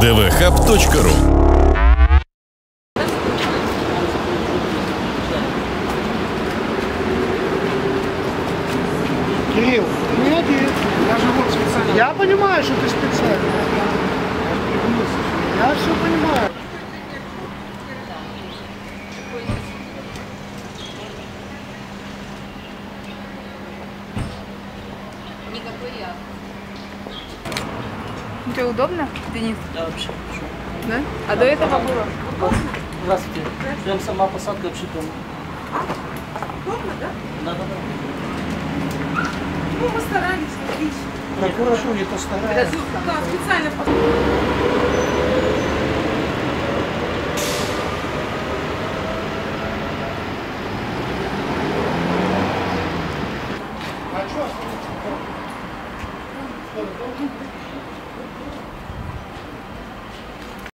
dvhub.ru. Кирилл, ты не один. Я же вот специально. Я понимаю, что ты специально. Я все понимаю. Никакой я. Тебе удобно, Денис? Да, вообще хорошо. Да? А до этого было? Здравствуйте. Прям сама посадка вообще дома. Удобно, да? Да, да, да. Ну, мы старались, отлично. Прокуратуре-то старается. Да, специально.